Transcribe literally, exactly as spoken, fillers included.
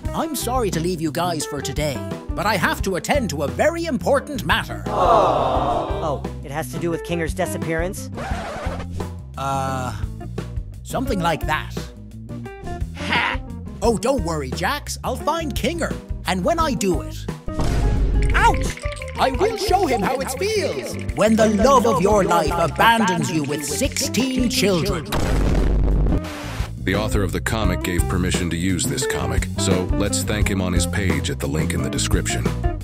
I'm sorry to leave you guys for today, but I have to attend to a very important matter. Oh, it has to do with Kinger's disappearance? Uh, something like that. Ha! Oh, don't worry, Jax. I'll find Kinger. And when I do it... Ouch! I will show him how it feels when the love of your life abandons you with sixteen children. The author of the comic gave permission to use this comic, so let's thank him on his page at the link in the description.